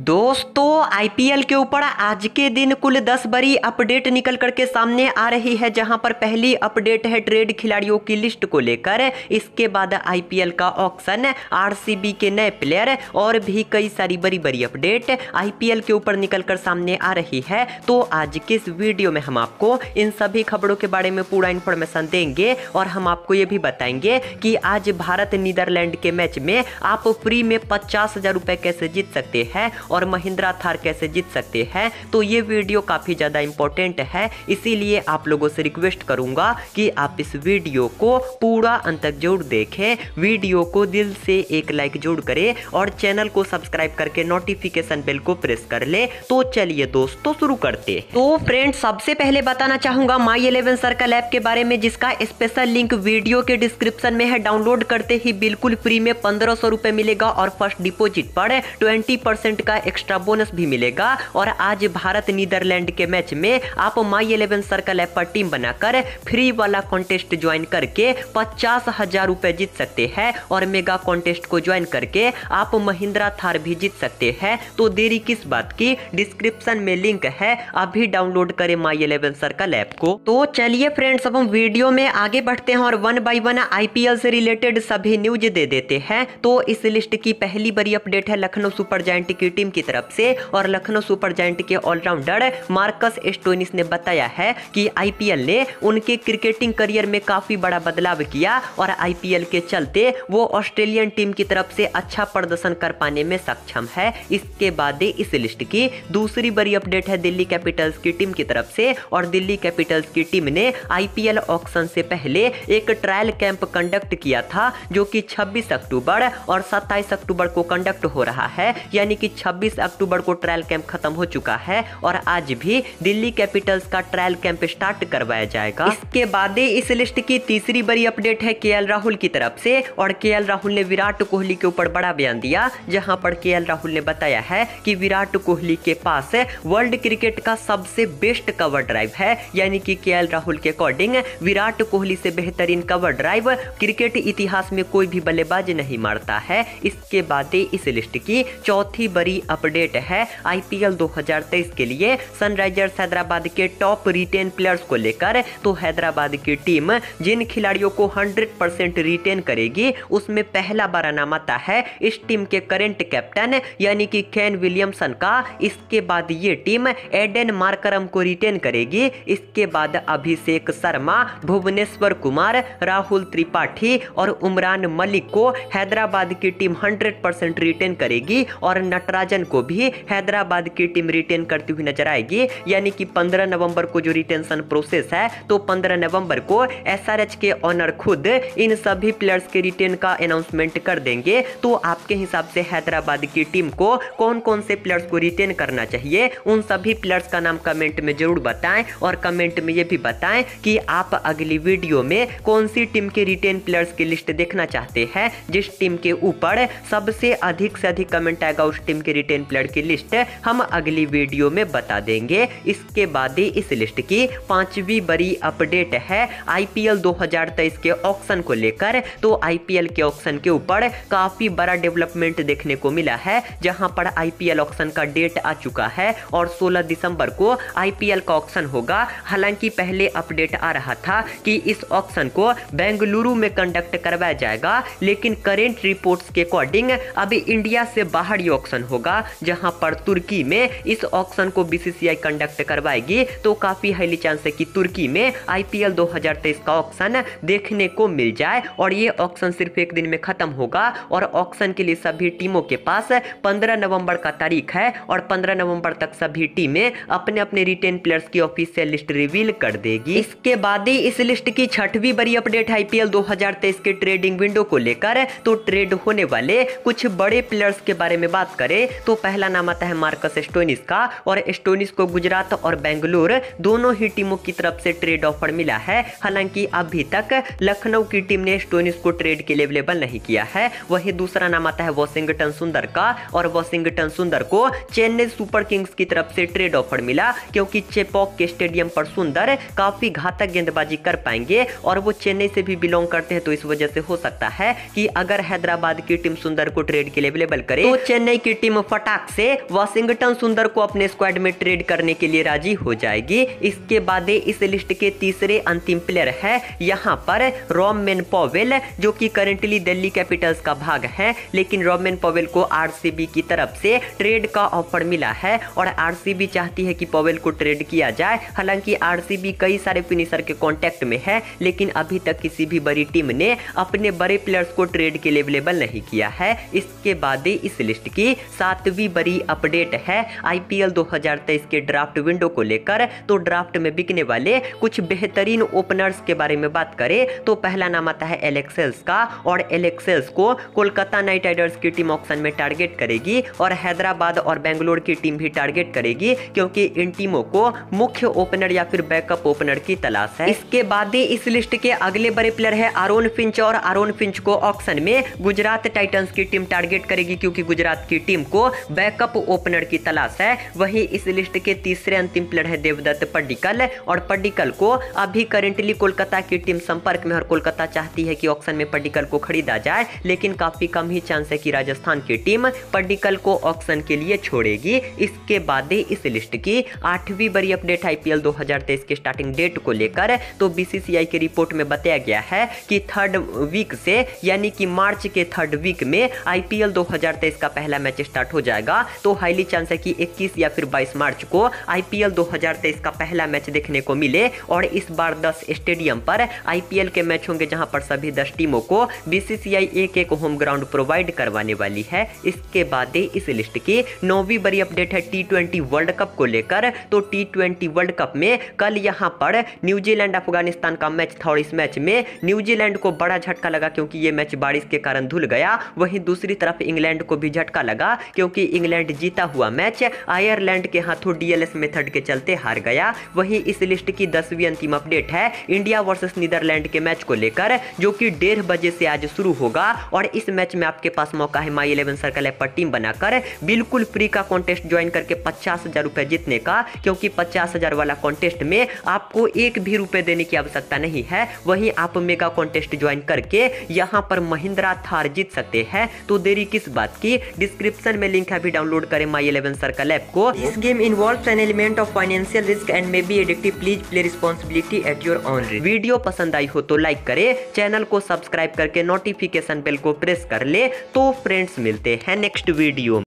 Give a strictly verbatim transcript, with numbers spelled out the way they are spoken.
दोस्तों आईपीएल के ऊपर आज के दिन कुल दस बड़ी अपडेट निकल करके सामने आ रही है, जहां पर पहली अपडेट है ट्रेड खिलाड़ियों की लिस्ट को लेकर। इसके बाद आईपीएल का ऑक्शन, आरसीबी के नए प्लेयर और भी कई सारी बड़ी बड़ी अपडेट आईपीएल के ऊपर निकल कर सामने आ रही है। तो आज के इस वीडियो में हम आपको इन सभी खबरों के बारे में पूरा इन्फॉर्मेशन देंगे और हम आपको ये भी बताएंगे कि आज भारत नीदरलैंड के मैच में आप फ्री में पचास हजार रुपए कैसे जीत सकते हैं और महिंद्रा थार कैसे जीत सकते हैं। तो ये वीडियो काफी ज्यादा इंपॉर्टेंट है, इसीलिए आप लोगों से रिक्वेस्ट करूंगा कि आप इस वीडियो को पूरा अंत तक जरूर देखें, वीडियो को दिल से एक लाइक जरूर करें और चैनल को सब्सक्राइब करके नोटिफिकेशन बेल को प्रेस कर ले। तो चलिए दोस्तों शुरू करते हैं। तो फ्रेंड्स सबसे पहले बताना चाहूंगा माई इलेवन सर्कल ऐप के बारे में, जिसका स्पेशल लिंक वीडियो के डिस्क्रिप्शन में है। डाउनलोड करते ही बिल्कुल फ्री में पंद्रह सौ रुपए मिलेगा और फर्स्ट डिपोजिट पर ट्वेंटी परसेंट का एक्स्ट्रा बोनस भी मिलेगा। और आज भारत नीदरलैंड के मैच में आप माई इलेवन सर्कल ऐप पर टीम बनाकर फ्री वाला कॉन्टेस्ट ज्वाइन करके पचास हजार रुपए जीत सकते हैं और मेगा कॉन्टेस्ट को ज्वाइन करके आप महिंद्रा थार भी जीत सकते हैं। तो देरी किस बात की, डिस्क्रिप्शन में लिंक है, अभी डाउनलोड करें माई इलेवन सर्कल ऐप को। तो चलिए फ्रेंड्स अब हम वीडियो में आगे बढ़ते हैं और वन बाय वन आईपीएल से रिलेटेड सभी न्यूज दे देते हैं। तो इस लिस्ट की पहली बड़ी अपडेट है लखनऊ सुपर जायंट की टीम की तरफ से, और लखनऊ सुपर जायंट के ऑलराउंडर मार्कस स्टोइनिस ने बताया है कि आईपीएल ने उनके क्रिकेटिंग करियर में काफी बड़ा बदलाव किया और आईपीएल के चलते वो ऑस्ट्रेलियन टीम की तरफ से अच्छा प्रदर्शन कर पाने में सक्षम है। इसके बाद इस लिस्ट की दूसरी बड़ी अपडेट है दिल्ली कैपिटल्स की टीम की तरफ से, और दिल्ली कैपिटल्स की टीम ने आईपीएल ऑक्शन से पहले एक ट्रायल कैंप कंडक्ट किया था, जो कि छब्बीस अक्टूबर और सत्ताईस अक्टूबर को कंडक्ट हो रहा है। यानी कि छब्बीस अक्टूबर को ट्रायल कैंप खत्म हो चुका है और आज भी दिल्ली कैपिटल्स का ट्रायल कैंप स्टार्ट करवाया जाएगा। इसके बाद इस लिस्ट की तीसरी बड़ी अपडेट है केएल राहुल की तरफ से, और केएल राहुल ने विराट कोहली के ऊपर बड़ा बयान दिया, जहां पर केएल राहुल ने बताया है कि विराट कोहली के पास वर्ल्ड क्रिकेट का सबसे बेस्ट कवर ड्राइव है। यानी कि केएल राहुल के अकॉर्डिंग विराट कोहली से बेहतरीन कवर ड्राइव क्रिकेट इतिहास में कोई भी बल्लेबाज नहीं मारता है। इसके बाद इस लिस्ट की चौथी बड़ी अपडेट है आईपीएल दो हज़ार तेईस के लिए सनराइजर्स हैदराबाद के टॉप रिटेन प्लेयर्स को लेकर। तो हैदराबाद की टीम जिन खिलाड़ियों को सौ परसेंट रिटेन करेगी उसमें पहला बड़ा नाम आता है इस टीम के करेंट कैप्टन यानी कि केन विलियमसन का। इसके बाद ये टीम एडन मार्करम को रिटेन करेगी। इसके बाद अभिषेक शर्मा, भुवनेश्वर कुमार, राहुल त्रिपाठी और उमरान मलिक को हैदराबाद की टीम सौ परसेंट रिटेन करेगी और नटराजन को भी हैदराबाद की टीम रिटेन करती हुई नजर आएगी। यानी कि पंद्रह नवंबर को जो रिटेंशन प्रोसेस है, तो पंद्रह नवंबर को एसआरएच के ऑनर खुद इन सभी प्लेयर्स के रिटेन का अनाउंसमेंट कर देंगे। तो आपके हिसाब से हैदराबाद की टीम को कौन कौन से प्लेयर्स को रिटेन करना चाहिए, उन सभी प्लेयर्स का नाम कमेंट में जरूर बताएं और कमेंट में ये भी बताएं कि आप अगली वीडियो में कौन सी टीम के रिटेन प्लेयर्स की लिस्ट देखना चाहते हैं। जिस टीम के ऊपर सबसे अधिक से अधिक कमेंट आएगा उस टीम के रिटेन प्लेयर की लिस्ट हम अगली वीडियो में बता देंगे। इसके बाद ही इस लिस्ट की पांचवी बड़ी अपडेट है आईपीएल दो हज़ार तेईस के ऑक्शन को लेकर। तो आईपीएल के ऑक्शन के ऊपर काफी बड़ा डेवलपमेंट देखने को मिला है, जहां पर आईपीएल ऑक्शन का डेट आ चुका है और सोलह दिसंबर को आईपीएल का ऑक्शन होगा। हालांकि पहले अपडेट आ रहा था कि इस ऑक्शन को बेंगलुरु में कंडक्ट करवाया जाएगा, लेकिन करेंट रिपोर्ट्स के अकॉर्डिंग अभी इंडिया से बाहर ये ऑक्शन होगा, जहां पर तुर्की में इस ऑक्शन को बीसीसीआई कंडक्ट करवाएगी। तो काफी हाईली चांस है कि तुर्की में आईपीएल दो हज़ार तेईस का ऑक्शन देखने को मिल जाए और ये ऑक्शन सिर्फ एक दिन में खत्म होगा। और ऑक्शन के लिए सभी टीमों के पास पंद्रह नवंबर का तारीख है और पंद्रह नवंबर तक सभी टीमें अपने अपने रिटेन प्लेयर्स की ऑफिशियल लिस्ट रिवील कर देगी। इसके बाद ही इस लिस्ट की छठवीं बड़ी अपडेट आईपीएल दो हज़ार तेईस के ट्रेडिंग विंडो को लेकर। तो ट्रेड होने वाले कुछ बड़े प्लेयर्स के बारे में बात करें तो पहला नाम आता है मार्कस स्टोइनिस का, और स्टोइनिस को गुजरात और बेंगलुरु दोनों ही टीमों की तरफ से ट्रेड ऑफर मिला है। हालांकि अभी तक लखनऊ की टीम ने स्टोइनिस को ट्रेड के लिए अवेलेबल नहीं किया है। वहीं दूसरा नाम आता है वॉशिंगटन सुंदर का, और वॉशिंगटन सुंदर को चेन्नई सुपर किंग्स की तरफ से ट्रेड ऑफर मिला, क्योंकि चेपॉक के स्टेडियम पर सुंदर काफी घातक गेंदबाजी कर पाएंगे और वो चेन्नई से भी बिलोंग करते हैं। तो इस वजह से हो सकता है कि अगर हैदराबाद की टीम सुंदर को ट्रेड के लिए अवेलेबल करे तो चेन्नई की टीम फटाक से वाशिंगटन सुंदर को अपने स्क्वाड में ट्रेड करने के लिए राजी हो जाएगी। इसके बाद इस लिस्ट के तीसरे अंतिम प्लेयर है यहाँ पर रोमन पॉवेल, जो कि करंटली दिल्ली कैपिटल्स का भाग है, लेकिन रोमन पॉवेल को आरसीबी की तरफ से ट्रेड का ऑफर मिला है और आरसीबी चाहती है कि पॉवेल को ट्रेड किया जाए। हालांकि आरसीबी कई सारे फिनिशर के कांटेक्ट में है, लेकिन अभी तक किसी भी बड़ी टीम ने अपने बड़े प्लेयर्स को ट्रेड के लिए अवेलेबल नहीं किया है। इसके बाद इस लिस्ट की सातवीं बड़ी अपडेट है आईपीएल दो हज़ार तेईस के ड्राफ्ट विंडो को लेकर। तो ड्राफ्ट में बिकने वाले कुछ बेहतरीन ओपनर्स के बारे में बात करें तो पहला नाम आता है एलेक्स हेल्स का, और एलेक्स हेल्स को कोलकाता नाइट राइडर्स की टीम ऑक्शन में टारगेट करेगी और हैदराबाद और बेंगलोर की टीम भी टारगेट करेगी, क्योंकि इन टीमों को मुख्य ओपनर या फिर बैकअप ओपनर की तलाश है। इसके बाद इस लिस्ट के अगले बड़े प्लेयर है आरोन फिंच, और आरोन फिंच को ऑक्शन में गुजरात टाइटंस की टीम टारगेट करेगी, क्योंकि गुजरात की टीम को बैकअप ओपनर की तलाश है। वहीं इस लिस्ट के तीसरे अंतिम प्लेयर है देवदत्त पड्डीकल, और पड्डीकल को अभी करेंटली कोलकाता की टीम संपर्क में, और कोलकाता चाहती है कि ऑक्शन में पड्डीकल को खरीदा जाए, लेकिन काफी कम ही चांस है कि राजस्थान की टीम पड्डीकल को ऑक्शन के लिए छोड़ेगी। इसके बाद इस लिस्ट की आठवीं बड़ी अपडेट आईपीएल दो हज़ार तेईस के स्टार्टिंग डेट को लेकर। तो बीसीसीआई की रिपोर्ट में बताया गया है कि थर्ड वीक से, यानी कि मार्च के थर्ड वीक में आईपीएल दो हज़ार तेईस का पहला मैच स्टार्ट हो जाएगा। तो हाईली चांस है कि इक्कीस या फिर बाईस मार्च को आईपीएल दो हज़ार तेईस का पहला मैच देखने को मिले, और इस बार दस स्टेडियम पर आईपीएल के मैच होंगे, जहां पर सभी दस टीमों को बीसीसीआई एक एक होम ग्राउंड प्रोवाइड करवाने वाली है। इसके बाद इस लिस्ट की नौवीं बड़ी अपडेट है टी ट्वेंटी वर्ल्ड कप को लेकर। तो टी ट्वेंटी वर्ल्ड कप में कल यहां पर न्यूजीलैंड अफगानिस्तान का मैच था, और इस मैच में न्यूजीलैंड को बड़ा झटका लगा, क्योंकि ये मैच बारिश के कारण धुल गया। वहीं दूसरी तरफ इंग्लैंड को भी झटका लगा, क्योंकि इंग्लैंड जीता हुआ मैच आयरलैंड के हाथों डीएलएस मेथड के चलते हार गया। वहीं इस लिस्ट की दसवीं अंतिम अपडेट है इंडिया वर्सेस नीदरलैंड के मैच को लेकर, जो कि डेढ़ बजे से आज शुरू होगा, और इस मैच में आपके पास मौका है माई इलेवन सर्कल ऐप पर टीम बनाकर बिल्कुल फ्री का कॉन्टेस्ट ज्वाइन करके पचास हजार रुपए जीतने का, क्योंकि पचास हजार वाला कॉन्टेस्ट में आपको एक भी रुपए देने की आवश्यकता नहीं है। वहीं आप मेगा कॉन्टेस्ट ज्वाइन करके यहां पर महिंद्रा थार जीत सकते हैं। तो देरी किस बात की, डिस्क्रिप्शन में लिंक है, भी डाउनलोड करें माई इलेवन सर्कल ऐप को। This game involves an element of financial risk and may be addictive, please play responsibility at your own risk. Video पसंद आई हो तो लाइक करें, चैनल को सब्सक्राइब करके नोटिफिकेशन बेल को प्रेस कर ले। तो फ्रेंड्स मिलते हैं नेक्स्ट वीडियो।